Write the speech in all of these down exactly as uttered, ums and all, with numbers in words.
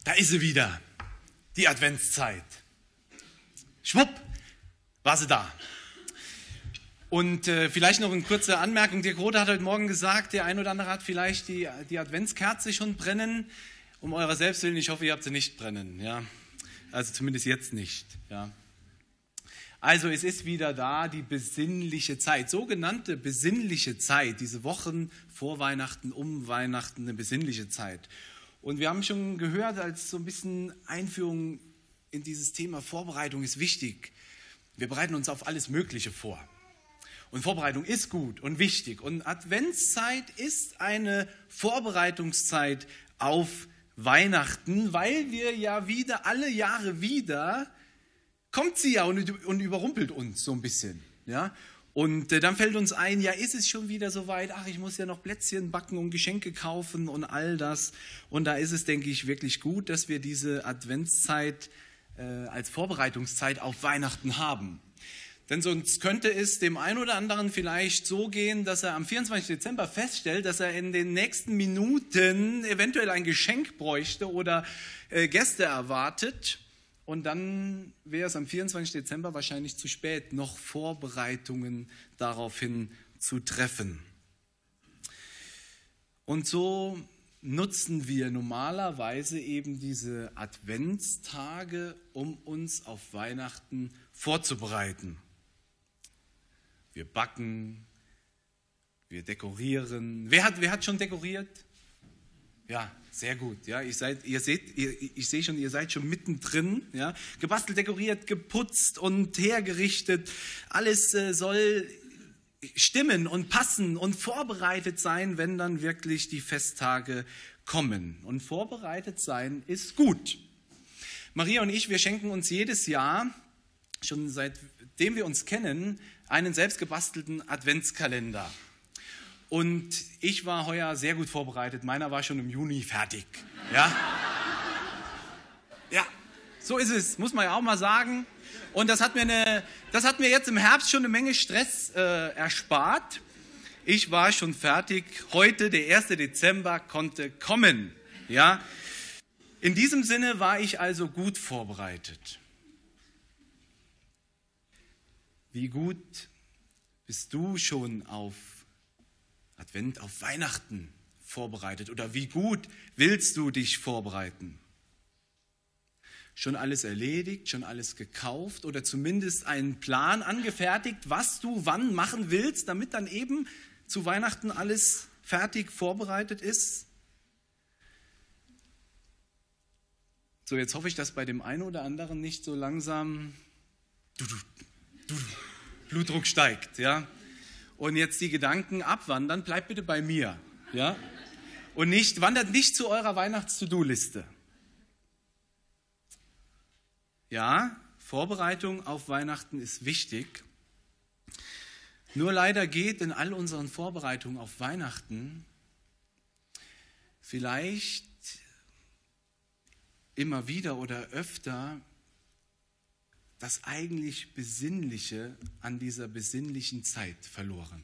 Da ist sie wieder, die Adventszeit. Schwupp, war sie da. Und äh, vielleicht noch eine kurze Anmerkung. Der Grote hat heute Morgen gesagt, der ein oder andere hat vielleicht die, die Adventskerze schon brennen. Um eurer selbst willen, ich hoffe, ihr habt sie nicht brennen. Ja? Also zumindest jetzt nicht. Ja? Also es ist wieder da, die besinnliche Zeit, sogenannte besinnliche Zeit, diese Wochen vor Weihnachten, um Weihnachten, eine besinnliche Zeit. Und wir haben schon gehört, als so ein bisschen Einführung in dieses Thema Vorbereitung ist wichtig. Wir bereiten uns auf alles Mögliche vor. Und Vorbereitung ist gut und wichtig. Und Adventszeit ist eine Vorbereitungszeit auf Weihnachten, weil wir ja wieder, alle Jahre wieder, kommt sie ja und, und überrumpelt uns so ein bisschen. Ja? Und äh, dann fällt uns ein, ja, ist es schon wieder soweit? Ach, ich muss ja noch Plätzchen backen und Geschenke kaufen und all das. Und da ist es, denke ich, wirklich gut, dass wir diese Adventszeit äh, als Vorbereitungszeit auf Weihnachten haben. Denn sonst könnte es dem einen oder anderen vielleicht so gehen, dass er am vierundzwanzigsten Dezember feststellt, dass er in den nächsten Minuten eventuell ein Geschenk bräuchte oder äh, Gäste erwartet. Und dann wäre es am vierundzwanzigsten Dezember wahrscheinlich zu spät, noch Vorbereitungen daraufhin zu treffen. Und so nutzen wir normalerweise eben diese Adventstage, um uns auf Weihnachten vorzubereiten. Wir backen, wir dekorieren. Wer hat, wer hat schon dekoriert? Ja, sehr gut. Ja, ich, seid, ihr seht, ihr, ich sehe schon, ihr seid schon mittendrin. Ja, gebastelt, dekoriert, geputzt und hergerichtet. Alles äh, soll stimmen und passen und vorbereitet sein, wenn dann wirklich die Festtage kommen. Und vorbereitet sein ist gut. Maria und ich, wir schenken uns jedes Jahr, schon seitdem wir uns kennen, einen selbstgebastelten Adventskalender. Und ich war heuer sehr gut vorbereitet. Meiner war schon im Juni fertig. Ja, ja, so ist es, muss man ja auch mal sagen. Und das hat mir, eine, das hat mir jetzt im Herbst schon eine Menge Stress äh, erspart. Ich war schon fertig. Heute, der erste Dezember, konnte kommen. Ja, in diesem Sinne war ich also gut vorbereitet. Wie gut bist du schon auf Advent, auf Weihnachten vorbereitet? Oder wie gut willst du dich vorbereiten? Schon alles erledigt, schon alles gekauft oder zumindest einen Plan angefertigt, was du wann machen willst, damit dann eben zu Weihnachten alles fertig vorbereitet ist? So, jetzt hoffe ich, dass bei dem einen oder anderen nicht so langsam du, du, du, Blutdruck steigt, ja? Und jetzt die Gedanken abwandern, bleibt bitte bei mir, ja? Und nicht, wandert nicht zu eurer Weihnachts-To-Do-Liste. Ja, Vorbereitung auf Weihnachten ist wichtig. Nur leider geht in all unseren Vorbereitungen auf Weihnachten vielleicht immer wieder oder öfter das eigentlich Besinnliche an dieser besinnlichen Zeit verloren.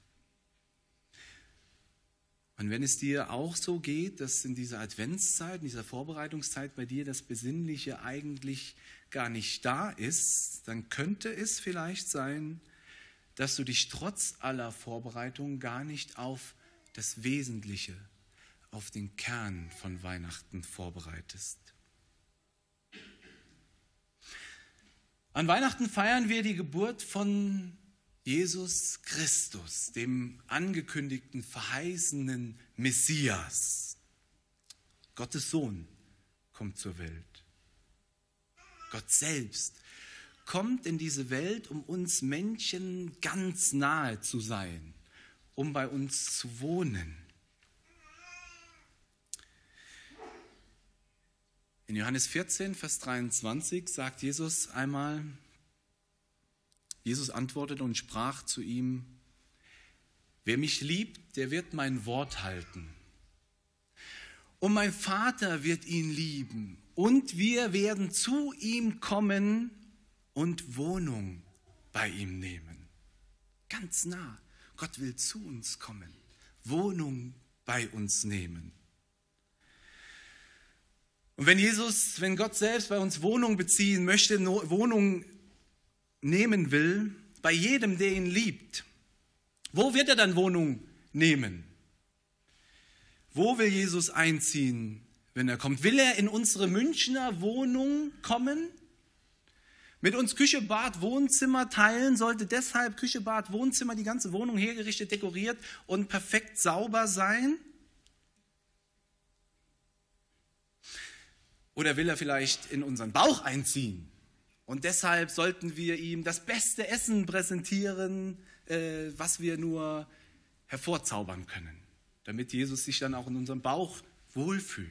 Und wenn es dir auch so geht, dass in dieser Adventszeit, in dieser Vorbereitungszeit bei dir das Besinnliche eigentlich gar nicht da ist, dann könnte es vielleicht sein, dass du dich trotz aller Vorbereitungen gar nicht auf das Wesentliche, auf den Kern von Weihnachten vorbereitest. An Weihnachten feiern wir die Geburt von Jesus Christus, dem angekündigten, verheißenen Messias. Gottes Sohn kommt zur Welt. Gott selbst kommt in diese Welt, um uns Menschen ganz nahe zu sein, um bei uns zu wohnen. In Johannes vierzehn, Vers dreiundzwanzig sagt Jesus einmal, Jesus antwortete und sprach zu ihm, wer mich liebt, der wird mein Wort halten. Und mein Vater wird ihn lieben und wir werden zu ihm kommen und Wohnung bei ihm nehmen. Ganz nah. Gott will zu uns kommen, Wohnung bei uns nehmen. Und wenn Jesus, wenn Gott selbst bei uns Wohnung beziehen möchte, Wohnung nehmen will, bei jedem, der ihn liebt, wo wird er dann Wohnung nehmen? Wo will Jesus einziehen, wenn er kommt? Will er in unsere Münchner Wohnung kommen? Mit uns Küche, Bad, Wohnzimmer teilen? Sollte deshalb Küche, Bad, Wohnzimmer, die ganze Wohnung hergerichtet, dekoriert und perfekt sauber sein? Oder will er vielleicht in unseren Bauch einziehen? Und deshalb sollten wir ihm das beste Essen präsentieren, äh, was wir nur hervorzaubern können, damit Jesus sich dann auch in unserem Bauch wohlfühlt.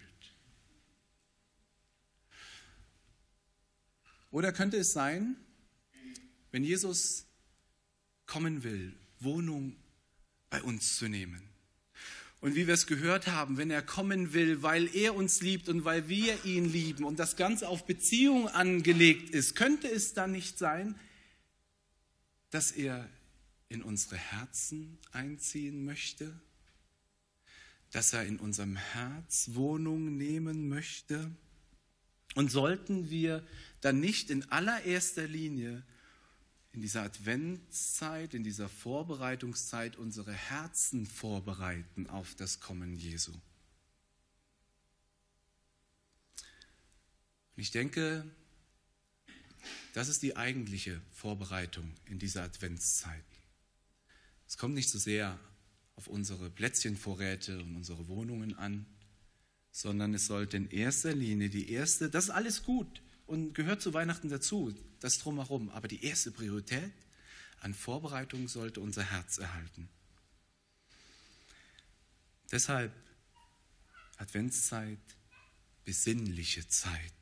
Oder könnte es sein, wenn Jesus kommen will, Wohnung bei uns zu nehmen? Und wie wir es gehört haben, wenn er kommen will, weil er uns liebt und weil wir ihn lieben und das Ganze auf Beziehung angelegt ist, könnte es dann nicht sein, dass er in unsere Herzen einziehen möchte? Dass er in unserem Herz Wohnung nehmen möchte? Und sollten wir dann nicht in allererster Linie in dieser Adventszeit, in dieser Vorbereitungszeit unsere Herzen vorbereiten auf das Kommen Jesu? Und ich denke, das ist die eigentliche Vorbereitung in dieser Adventszeit. Es kommt nicht so sehr auf unsere Plätzchenvorräte und unsere Wohnungen an, sondern es sollte in erster Linie die erste, das ist alles gut und gehört zu Weihnachten dazu, das drumherum, aber die erste Priorität an Vorbereitung sollte unser Herz erhalten. Deshalb Adventszeit, besinnliche Zeit.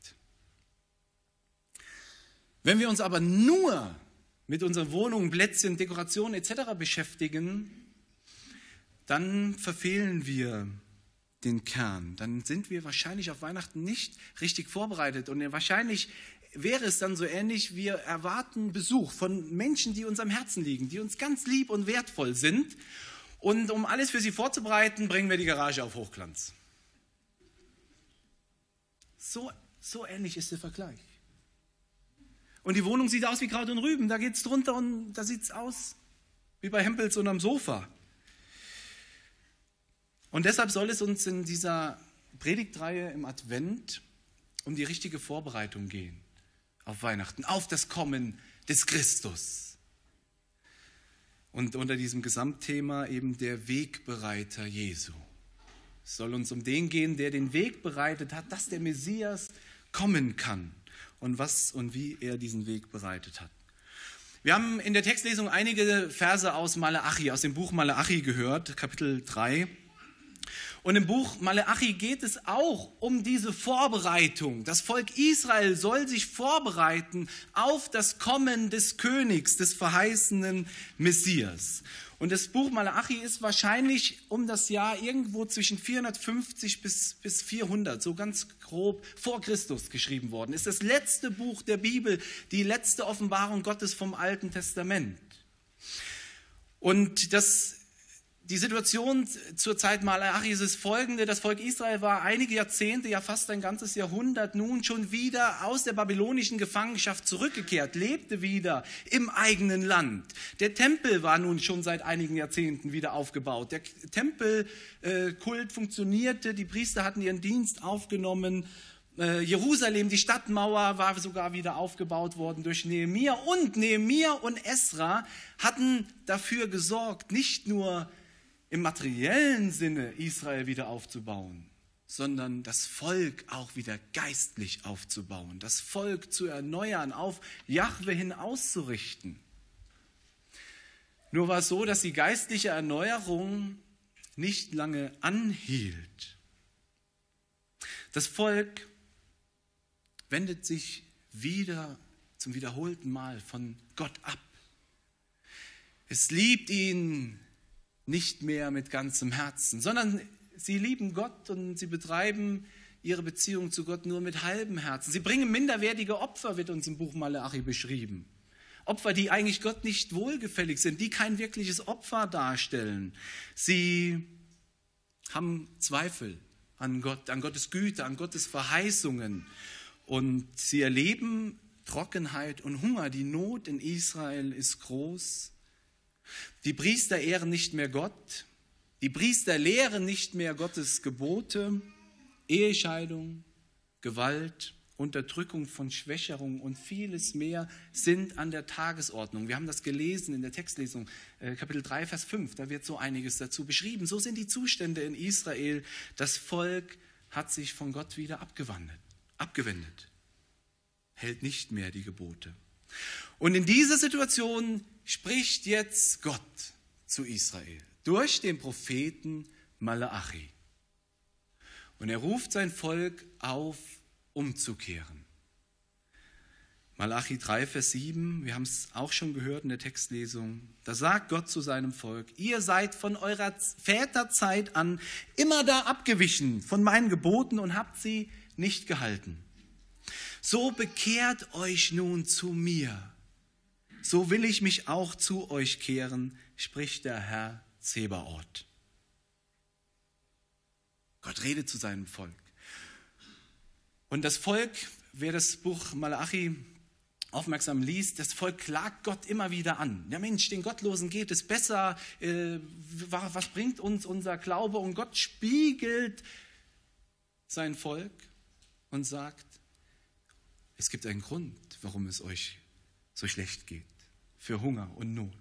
Wenn wir uns aber nur mit unseren Wohnungen, Plätzchen, Dekorationen et cetera beschäftigen, dann verfehlen wir den Kern. Dann sind wir wahrscheinlich auf Weihnachten nicht richtig vorbereitet. Und wahrscheinlich wäre es dann so ähnlich, wir erwarten Besuch von Menschen, die uns am Herzen liegen, die uns ganz lieb und wertvoll sind. Und um alles für sie vorzubereiten, bringen wir die Garage auf Hochglanz. So, so ähnlich ist der Vergleich. Und die Wohnung sieht aus wie Kraut und Rüben. Da geht es drunter und da sieht es aus wie bei Hempels unterm Sofa. Und deshalb soll es uns in dieser Predigtreihe im Advent um die richtige Vorbereitung gehen auf Weihnachten, auf das Kommen des Christus. Und unter diesem Gesamtthema eben der Wegbereiter Jesu. Es soll uns um den gehen, der den Weg bereitet hat, dass der Messias kommen kann und was und wie er diesen Weg bereitet hat. Wir haben in der Textlesung einige Verse aus Maleachi, aus dem Buch Maleachi gehört, Kapitel drei. Und im Buch Maleachi geht es auch um diese Vorbereitung. Das Volk Israel soll sich vorbereiten auf das Kommen des Königs, des verheißenen Messias. Und das Buch Maleachi ist wahrscheinlich um das Jahr irgendwo zwischen vierhundertfünfzig bis, bis vierhundert, so ganz grob vor Christus geschrieben worden. Ist das letzte Buch der Bibel, die letzte Offenbarung Gottes vom Alten Testament. Und das Die Situation zur Zeit Maleachis ist folgende: Das Volk Israel war einige Jahrzehnte, ja fast ein ganzes Jahrhundert nun schon wieder aus der babylonischen Gefangenschaft zurückgekehrt, lebte wieder im eigenen Land. Der Tempel war nun schon seit einigen Jahrzehnten wieder aufgebaut. Der Tempelkult funktionierte, die Priester hatten ihren Dienst aufgenommen. Jerusalem, die Stadtmauer, war sogar wieder aufgebaut worden durch Nehemia. Und Nehemia und Esra hatten dafür gesorgt, nicht nur im materiellen Sinne Israel wieder aufzubauen, sondern das Volk auch wieder geistlich aufzubauen, das Volk zu erneuern, auf Jahwe hin auszurichten. Nur war es so, dass die geistliche Erneuerung nicht lange anhielt. Das Volk wendet sich wieder zum wiederholten Mal von Gott ab. Es liebt ihn nicht mehr mit ganzem Herzen, sondern sie lieben Gott und sie betreiben ihre Beziehung zu Gott nur mit halbem Herzen. Sie bringen minderwertige Opfer, wird uns im Buch Maleachi beschrieben. Opfer, die eigentlich Gott nicht wohlgefällig sind, die kein wirkliches Opfer darstellen. Sie haben Zweifel an Gott, an Gottes Güte, an Gottes Verheißungen. Und sie erleben Trockenheit und Hunger. Die Not in Israel ist groß. Die Priester ehren nicht mehr Gott. Die Priester lehren nicht mehr Gottes Gebote. Ehescheidung, Gewalt, Unterdrückung von Schwächerung und vieles mehr sind an der Tagesordnung. Wir haben das gelesen in der Textlesung, äh, Kapitel drei, Vers fünf, da wird so einiges dazu beschrieben. So sind die Zustände in Israel. Das Volk hat sich von Gott wieder abgewandt, abgewendet, hält nicht mehr die Gebote. Und in dieser Situation spricht jetzt Gott zu Israel durch den Propheten Maleachi. Und er ruft sein Volk auf, umzukehren. Malachi drei, Vers sieben, wir haben es auch schon gehört in der Textlesung, da sagt Gott zu seinem Volk, ihr seid von eurer Väterzeit an immer da abgewichen von meinen Geboten und habt sie nicht gehalten. So bekehrt euch nun zu mir, so will ich mich auch zu euch kehren, spricht der Herr Zebaoth. Gott redet zu seinem Volk. Und das Volk, wer das Buch Maleachi aufmerksam liest, das Volk klagt Gott immer wieder an. Ja Mensch, den Gottlosen geht es besser. Äh, was bringt uns unser Glaube? Und Gott spiegelt sein Volk und sagt, es gibt einen Grund, warum es euch so schlecht geht. Für Hunger und Not.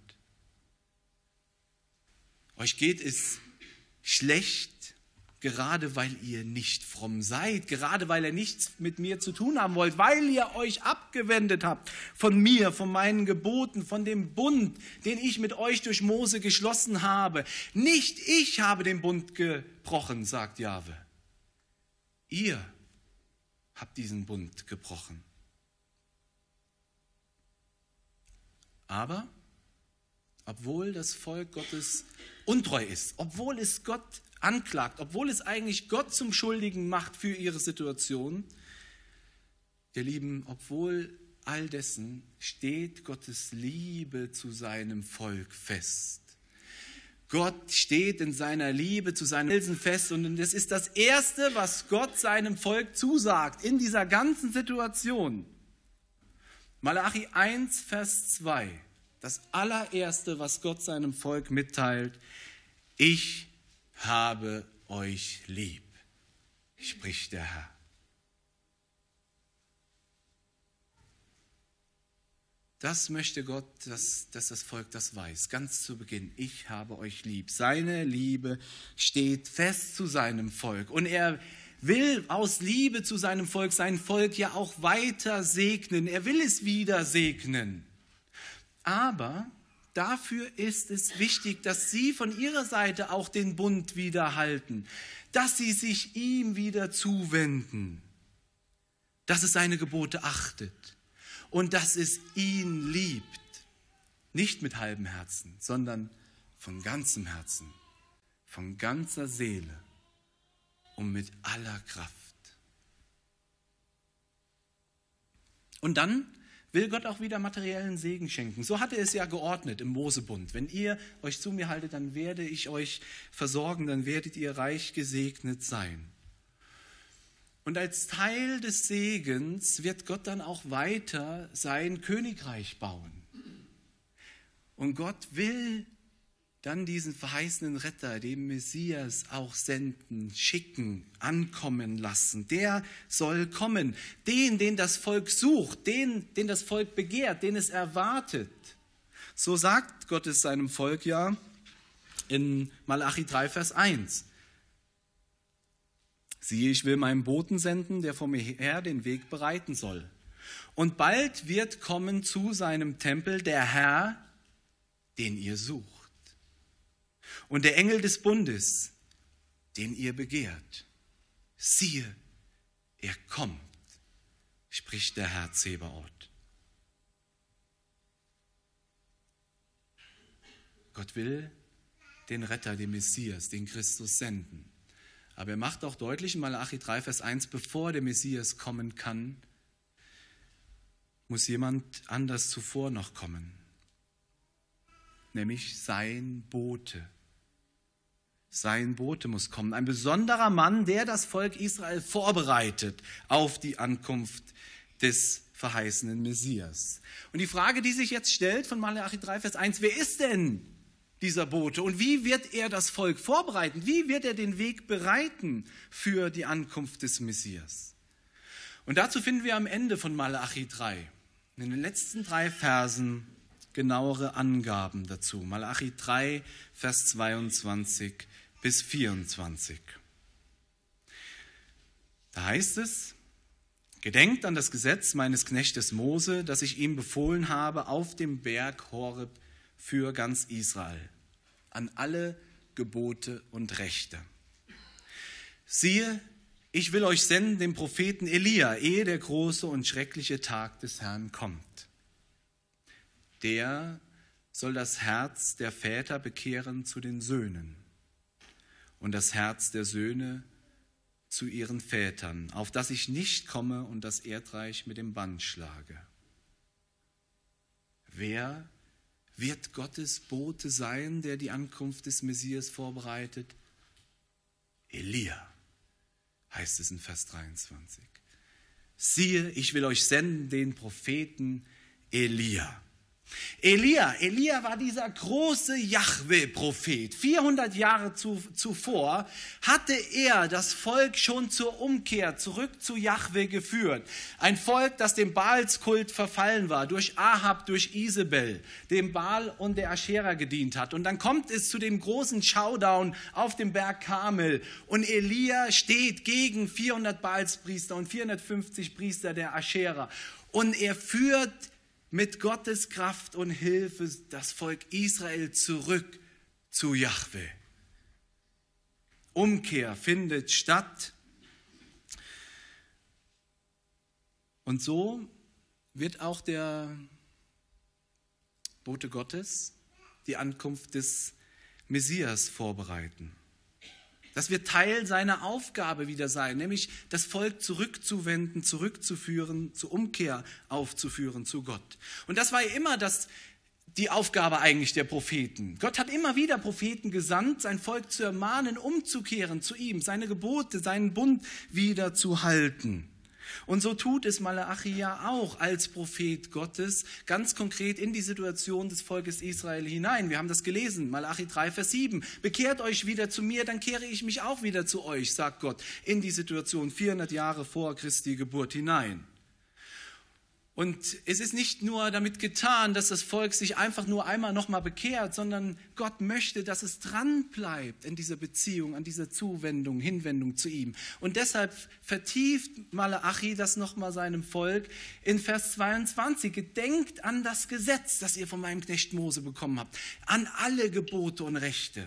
Euch geht es schlecht, gerade weil ihr nicht fromm seid, gerade weil ihr nichts mit mir zu tun haben wollt, weil ihr euch abgewendet habt von mir, von meinen Geboten, von dem Bund, den ich mit euch durch Mose geschlossen habe. Nicht ich habe den Bund gebrochen, sagt Jahwe. Ihr habt diesen Bund gebrochen. Aber obwohl das Volk Gottes untreu ist, obwohl es Gott anklagt, obwohl es eigentlich Gott zum Schuldigen macht für ihre Situation, ihr Lieben, obwohl all dessen steht Gottes Liebe zu seinem Volk fest. Gott steht in seiner Liebe zu seinem Felsen fest und das ist das Erste, was Gott seinem Volk zusagt in dieser ganzen Situation. Malachi eins, Vers zwei, das allererste, was Gott seinem Volk mitteilt, ich habe euch lieb, spricht der Herr. Das möchte Gott, dass, dass das Volk das weiß, ganz zu Beginn. Ich habe euch lieb. Seine Liebe steht fest zu seinem Volk. Und er will aus Liebe zu seinem Volk sein Volk ja auch weiter segnen. Er will es wieder segnen. Aber dafür ist es wichtig, dass sie von ihrer Seite auch den Bund wieder halten, dass sie sich ihm wieder zuwenden, dass es seine Gebote achtet und dass es ihn liebt. Nicht mit halbem Herzen, sondern von ganzem Herzen, von ganzer Seele und mit aller Kraft. Und dann will Gott auch wieder materiellen Segen schenken. So hat er es ja geordnet im Mosebund. Wenn ihr euch zu mir haltet, dann werde ich euch versorgen, dann werdet ihr reich gesegnet sein. Und als Teil des Segens wird Gott dann auch weiter sein Königreich bauen. Und Gott will dann diesen verheißenen Retter, den Messias, auch senden, schicken, ankommen lassen. Der soll kommen. Den, den das Volk sucht, den, den das Volk begehrt, den es erwartet. So sagt Gott es seinem Volk ja in Malachi drei, Vers eins. Siehe, ich will meinen Boten senden, der vor mir her den Weg bereiten soll. Und bald wird kommen zu seinem Tempel der Herr, den ihr sucht. Und der Engel des Bundes, den ihr begehrt. Siehe, er kommt, spricht der Herr Zebaoth. Gott will den Retter, den Messias, den Christus senden. Aber er macht auch deutlich in Malachi drei, Vers eins, bevor der Messias kommen kann, muss jemand anders zuvor noch kommen. Nämlich sein Bote. sein Bote muss kommen. Ein besonderer Mann, der das Volk Israel vorbereitet auf die Ankunft des verheißenen Messias. Und die Frage, die sich jetzt stellt von Malachi drei, Vers eins, wer ist denn dieser Bote und wie wird er das Volk vorbereiten? Wie wird er den Weg bereiten für die Ankunft des Messias? Und dazu finden wir am Ende von Malachi drei, in den letzten drei Versen, genauere Angaben dazu. Malachi drei, Vers zweiundzwanzig bis vierundzwanzig. Da heißt es: Gedenkt an das Gesetz meines Knechtes Mose, das ich ihm befohlen habe auf dem Berg Horeb für ganz Israel, an alle Gebote und Rechte. Siehe, ich will euch senden den Propheten Elia, ehe der große und schreckliche Tag des Herrn kommt. Der soll das Herz der Väter bekehren zu den Söhnen und das Herz der Söhne zu ihren Vätern, auf dass ich nicht komme und das Erdreich mit dem Bann schlage. Wer wird Gottes Bote sein, der die Ankunft des Messias vorbereitet? Elia, heißt es in Vers dreiundzwanzig. Siehe, ich will euch senden den Propheten Elia. Elia, Elia war dieser große Jahwe-Prophet. vierhundert Jahre zu, zuvor hatte er das Volk schon zur Umkehr zurück zu Jahwe geführt. Ein Volk, das dem Baalskult verfallen war, durch Ahab, durch Isabel, dem Baal und der Aschera gedient hat. Und dann kommt es zu dem großen Showdown auf dem Berg Karmel. Und Elia steht gegen vierhundert Baalspriester und vierhundertfünfzig Priester der Aschera. Und er führt mit Gottes Kraft und Hilfe das Volk Israel zurück zu Jahwe. Umkehr findet statt. Und so wird auch der Bote Gottes die Ankunft des Messias vorbereiten. Das wird Teil seiner Aufgabe wieder sein, nämlich das Volk zurückzuwenden, zurückzuführen, zur Umkehr aufzuführen zu Gott. Und das war ja immer das, die Aufgabe eigentlich der Propheten. Gott hat immer wieder Propheten gesandt, sein Volk zu ermahnen, umzukehren zu ihm, seine Gebote, seinen Bund wieder zu halten. Und so tut es Malachi ja auch als Prophet Gottes ganz konkret in die Situation des Volkes Israel hinein. Wir haben das gelesen, Malachi drei, Vers sieben. Bekehrt euch wieder zu mir, dann kehre ich mich auch wieder zu euch, sagt Gott, in die Situation vierhundert Jahre vor Christi Geburt hinein. Und es ist nicht nur damit getan, dass das Volk sich einfach nur einmal nochmal bekehrt, sondern Gott möchte, dass es dran bleibt in dieser Beziehung, an dieser Zuwendung, Hinwendung zu ihm. Und deshalb vertieft Malachi das nochmal seinem Volk in Vers zweiundzwanzig. Gedenkt an das Gesetz, das ihr von meinem Knecht Mose bekommen habt, an alle Gebote und Rechte.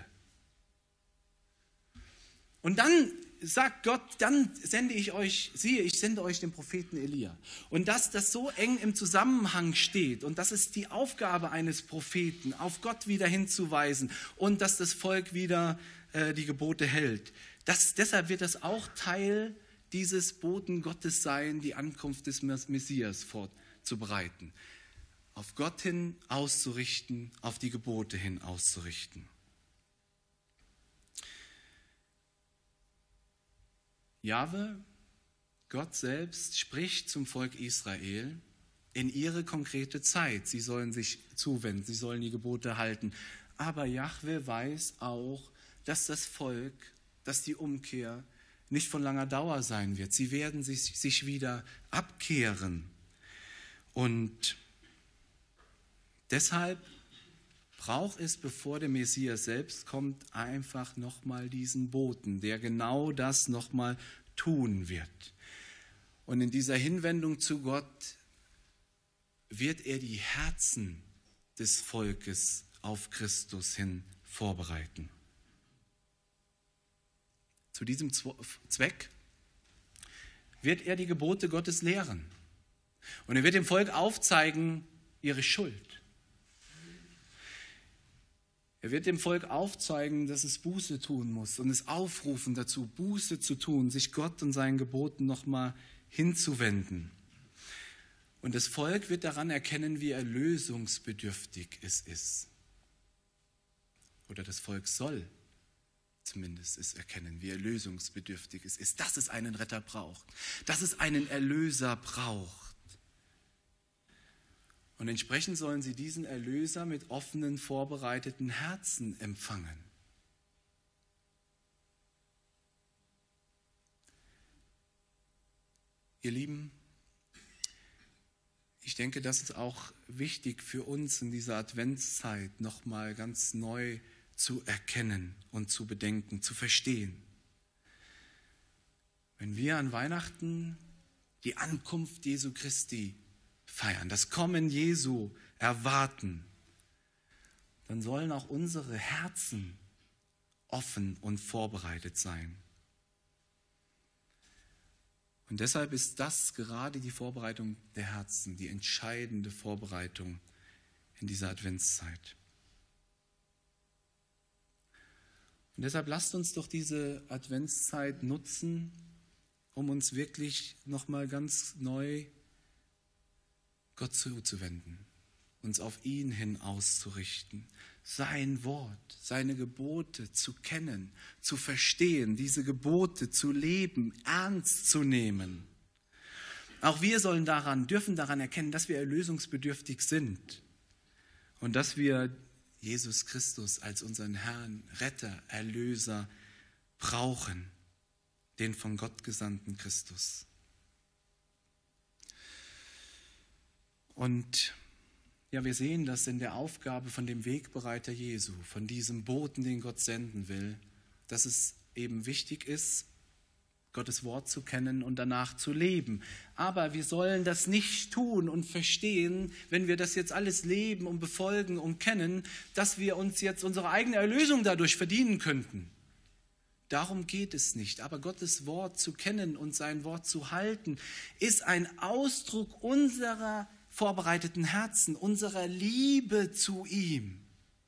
Und dann sagt Gott, dann sende ich euch, siehe, ich sende euch den Propheten Elia. Und dass das so eng im Zusammenhang steht und das ist die Aufgabe eines Propheten, auf Gott wieder hinzuweisen und dass das Volk wieder äh, die Gebote hält. Das, deshalb wird das auch Teil dieses Boten Gottes sein, die Ankunft des Messias vorzubereiten. Auf Gott hin auszurichten, auf die Gebote hin auszurichten. Jahwe, Gott selbst, spricht zum Volk Israel in ihre konkrete Zeit. Sie sollen sich zuwenden, sie sollen die Gebote halten. Aber Jahwe weiß auch, dass das Volk, dass die Umkehr nicht von langer Dauer sein wird. Sie werden sich, sich wieder abkehren. Und deshalb braucht es, bevor der Messias selbst kommt, einfach nochmal diesen Boten, der genau das nochmal tun wird. Und in dieser Hinwendung zu Gott wird er die Herzen des Volkes auf Christus hin vorbereiten. Zu diesem Zweck wird er die Gebote Gottes lehren. Und er wird dem Volk aufzeigen, ihre Schuld. Er wird dem Volk aufzeigen, dass es Buße tun muss und es aufrufen dazu, Buße zu tun, sich Gott und seinen Geboten nochmal hinzuwenden. Und das Volk wird daran erkennen, wie erlösungsbedürftig es ist. Oder das Volk soll zumindest es erkennen, wie erlösungsbedürftig es ist, dass es einen Retter braucht, dass es einen Erlöser braucht. Und entsprechend sollen sie diesen Erlöser mit offenen, vorbereiteten Herzen empfangen. Ihr Lieben, ich denke, das ist auch wichtig für uns in dieser Adventszeit nochmal ganz neu zu erkennen und zu bedenken, zu verstehen. Wenn wir an Weihnachten die Ankunft Jesu Christi feiern, das Kommen Jesu erwarten, dann sollen auch unsere Herzen offen und vorbereitet sein. Und deshalb ist das gerade die Vorbereitung der Herzen, die entscheidende Vorbereitung in dieser Adventszeit. Und deshalb lasst uns doch diese Adventszeit nutzen, um uns wirklich nochmal ganz neu Gott zuzuwenden, uns auf ihn hin auszurichten, sein Wort, seine Gebote zu kennen, zu verstehen, diese Gebote zu leben, ernst zu nehmen. Auch wir sollen daran, dürfen daran erkennen, dass wir erlösungsbedürftig sind und dass wir Jesus Christus als unseren Herrn, Retter, Erlöser brauchen, den von Gott gesandten Christus. Und ja, wir sehen das in der Aufgabe von dem Wegbereiter Jesu, von diesem Boten, den Gott senden will, dass es eben wichtig ist, Gottes Wort zu kennen und danach zu leben. Aber wir sollen das nicht tun und verstehen, wenn wir das jetzt alles leben und befolgen und kennen, dass wir uns jetzt unsere eigene Erlösung dadurch verdienen könnten. Darum geht es nicht. Aber Gottes Wort zu kennen und sein Wort zu halten, ist ein Ausdruck unserer vorbereiteten Herzen, unserer Liebe zu ihm.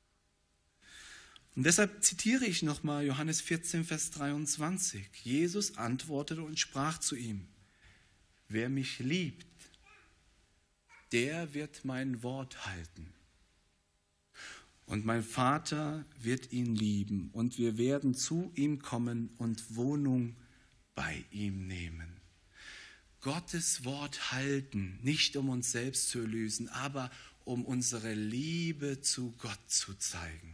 Und deshalb zitiere ich nochmal Johannes vierzehn, Vers dreiundzwanzig. Jesus antwortete und sprach zu ihm: Wer mich liebt, der wird mein Wort halten. Und mein Vater wird ihn lieben, und wir werden zu ihm kommen und Wohnung bei ihm nehmen. Gottes Wort halten, nicht um uns selbst zu erlösen, aber um unsere Liebe zu Gott zu zeigen.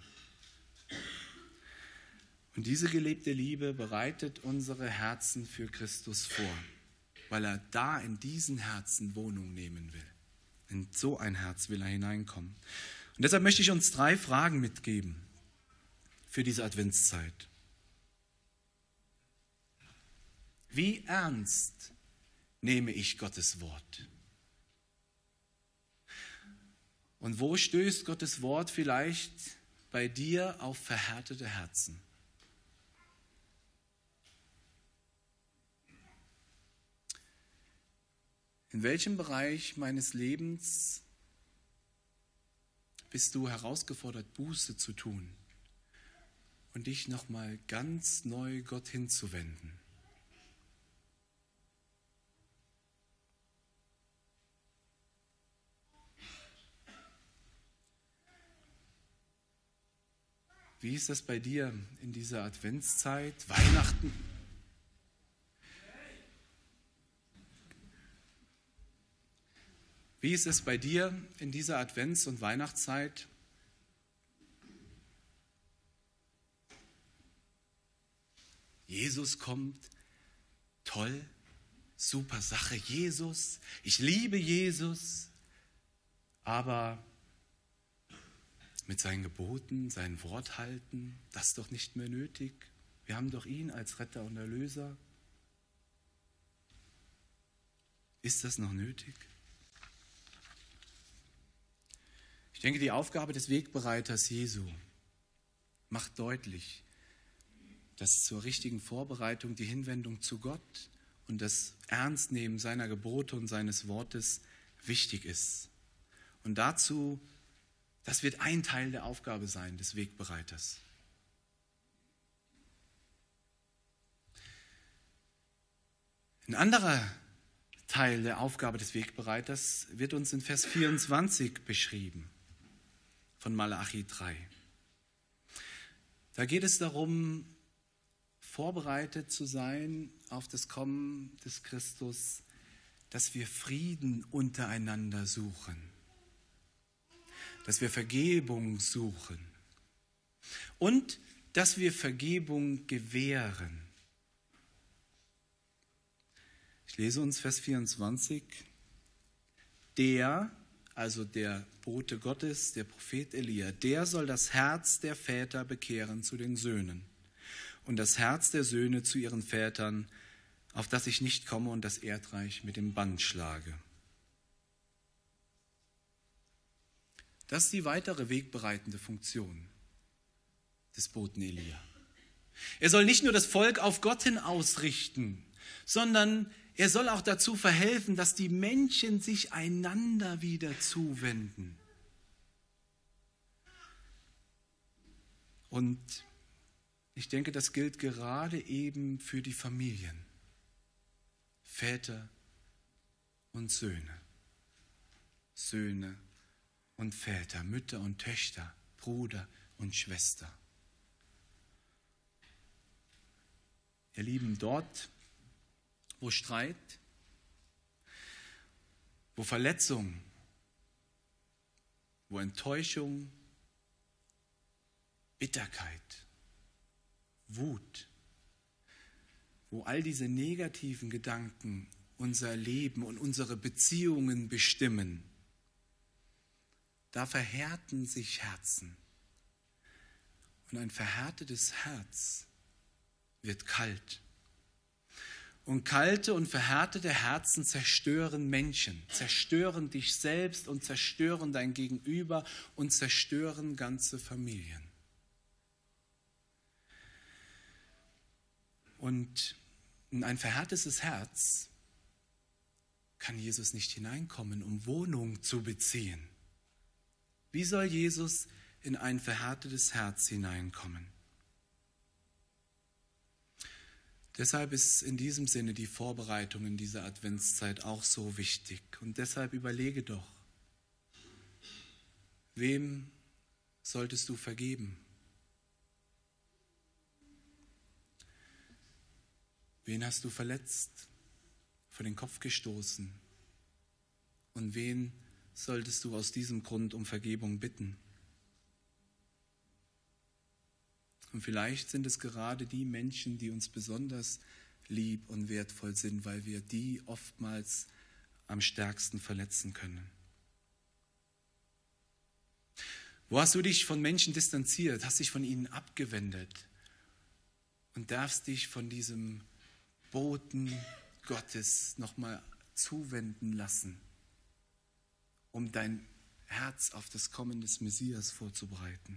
Und diese gelebte Liebe bereitet unsere Herzen für Christus vor, weil er da in diesen Herzen Wohnung nehmen will. In so ein Herz will er hineinkommen. Und deshalb möchte ich uns drei Fragen mitgeben für diese Adventszeit. Wie ernst nehme ich Gottes Wort? Und wo stößt Gottes Wort vielleicht bei dir auf verhärtete Herzen? In welchem Bereich meines Lebens bist du herausgefordert, Buße zu tun und dich nochmal ganz neu Gott hinzuwenden? Wie ist das bei dir in dieser Adventszeit, Weihnachten? Wie ist es bei dir in dieser Advents- und Weihnachtszeit? Jesus kommt, toll, super Sache, Jesus, ich liebe Jesus, aber mit seinen Geboten, sein Wort halten, das ist doch nicht mehr nötig. Wir haben doch ihn als Retter und Erlöser. Ist das noch nötig? Ich denke, die Aufgabe des Wegbereiters Jesu macht deutlich, dass zur richtigen Vorbereitung die Hinwendung zu Gott und das Ernstnehmen seiner Gebote und seines Wortes wichtig ist. Und dazu, das wird ein Teil der Aufgabe sein, des Wegbereiters. Ein anderer Teil der Aufgabe des Wegbereiters wird uns in Vers vierundzwanzig beschrieben. Von Malachi drei. Da geht es darum, vorbereitet zu sein auf das Kommen des Christus, dass wir Frieden untereinander suchen, dass wir Vergebung suchen und dass wir Vergebung gewähren. Ich lese uns Vers vierundzwanzig. Der, also der Bote Gottes, der Prophet Elia, der soll das Herz der Väter bekehren zu den Söhnen und das Herz der Söhne zu ihren Vätern, auf das ich nicht komme und das Erdreich mit dem Bann schlage. Das ist die weitere wegbereitende Funktion des Boten Elia. Er soll nicht nur das Volk auf Gott hin ausrichten, sondern er soll auch dazu verhelfen, dass die Menschen sich einander wieder zuwenden. Und ich denke, das gilt gerade eben für die Familien, Väter und Söhne, Söhne und Väter, Mütter und Töchter, Bruder und Schwester. Ihr Lieben, dort, wo Streit, wo Verletzung, wo Enttäuschung, Bitterkeit, Wut, wo all diese negativen Gedanken unser Leben und unsere Beziehungen bestimmen, da verhärten sich Herzen. Und ein verhärtetes Herz wird kalt. Und kalte und verhärtete Herzen zerstören Menschen, zerstören dich selbst und zerstören dein Gegenüber und zerstören ganze Familien. Und in ein verhärtetes Herz kann Jesus nicht hineinkommen, um Wohnung zu beziehen. Wie soll Jesus in ein verhärtetes Herz hineinkommen? Deshalb ist in diesem Sinne die Vorbereitung in dieser Adventszeit auch so wichtig. Und deshalb überlege doch, wem solltest du vergeben? Wen hast du verletzt, vor den Kopf gestoßen? Und wen solltest du aus diesem Grund um Vergebung bitten? Und vielleicht sind es gerade die Menschen, die uns besonders lieb und wertvoll sind, weil wir die oftmals am stärksten verletzen können. Wo hast du dich von Menschen distanziert, hast dich von ihnen abgewendet und darfst dich von diesem Boten Gottes nochmal zuwenden lassen, um dein Herz auf das Kommen des Messias vorzubereiten?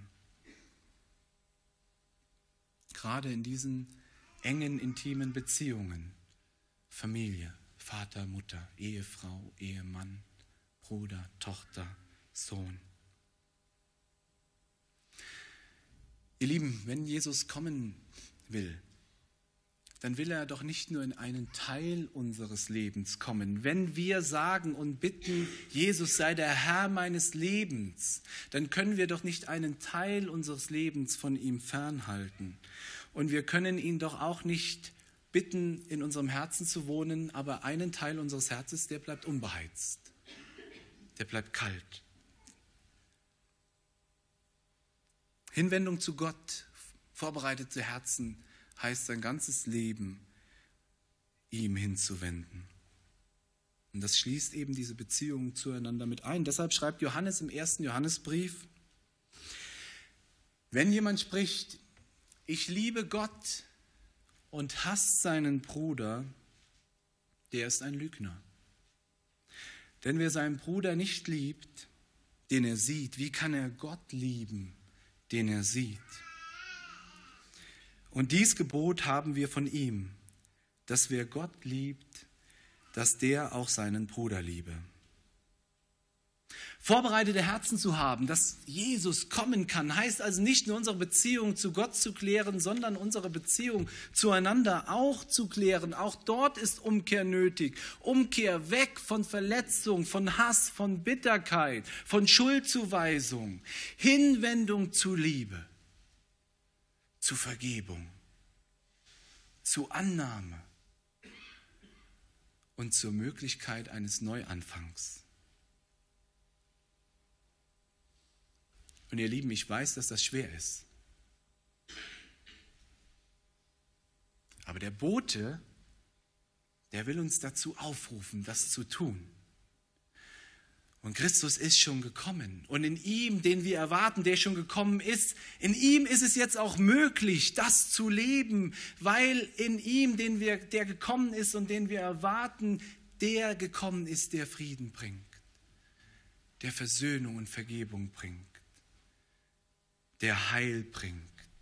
Gerade in diesen engen, intimen Beziehungen, Familie, Vater, Mutter, Ehefrau, Ehemann, Bruder, Tochter, Sohn. Ihr Lieben, wenn Jesus kommen will, dann will er doch nicht nur in einen Teil unseres Lebens kommen. Wenn wir sagen und bitten, Jesus sei der Herr meines Lebens, dann können wir doch nicht einen Teil unseres Lebens von ihm fernhalten. Und wir können ihn doch auch nicht bitten, in unserem Herzen zu wohnen, aber einen Teil unseres Herzens, der bleibt unbeheizt. Der bleibt kalt. Hinwendung zu Gott, vorbereitete Herzen, heißt sein ganzes Leben ihm hinzuwenden. Und das schließt eben diese Beziehungen zueinander mit ein. Deshalb schreibt Johannes im ersten Johannesbrief, wenn jemand spricht, ich liebe Gott und hasst seinen Bruder, der ist ein Lügner. Denn wer seinen Bruder nicht liebt, den er sieht, wie kann er Gott lieben, den er sieht? Und dies Gebot haben wir von ihm, dass wer Gott liebt, dass der auch seinen Bruder liebe. Vorbereitete Herzen zu haben, dass Jesus kommen kann, heißt also nicht nur unsere Beziehung zu Gott zu klären, sondern unsere Beziehung zueinander auch zu klären. Auch dort ist Umkehr nötig. Umkehr weg von Verletzung, von Hass, von Bitterkeit, von Schuldzuweisung, Hinwendung zu Liebe, zu Vergebung. zur Annahme und zur Möglichkeit eines Neuanfangs. Und ihr Lieben, ich weiß, dass das schwer ist. Aber der Bote, der will uns dazu aufrufen, das zu tun. Und Christus ist schon gekommen. Und in ihm, den wir erwarten, der schon gekommen ist, in ihm ist es jetzt auch möglich, das zu leben, weil in ihm, den wir, der gekommen ist und den wir erwarten, der gekommen ist, der Frieden bringt, der Versöhnung und Vergebung bringt, der Heil bringt.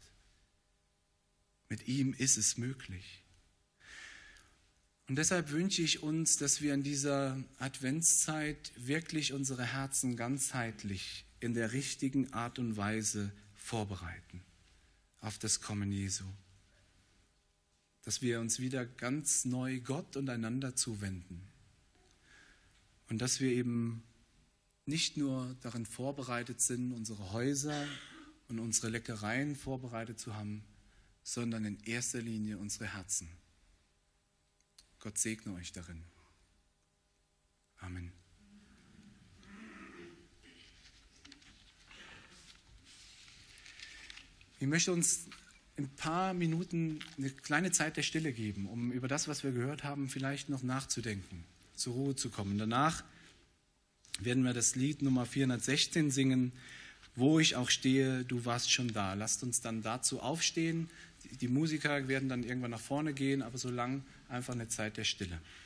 Mit ihm ist es möglich. Und deshalb wünsche ich uns, dass wir in dieser Adventszeit wirklich unsere Herzen ganzheitlich in der richtigen Art und Weise vorbereiten auf das Kommen Jesu. Dass wir uns wieder ganz neu Gott und einander zuwenden. Und dass wir eben nicht nur darin vorbereitet sind, unsere Häuser und unsere Leckereien vorbereitet zu haben, sondern in erster Linie unsere Herzen. Gott segne euch darin. Amen. Ich möchte uns in ein paar Minuten eine kleine Zeit der Stille geben, um über das, was wir gehört haben, vielleicht noch nachzudenken, zur Ruhe zu kommen. Danach werden wir das Lied Nummer vierhundertsechzehn singen, Wo ich auch stehe, du warst schon da. Lasst uns dann dazu aufstehen. Die Musiker werden dann irgendwann nach vorne gehen, aber so lang einfach eine Zeit der Stille.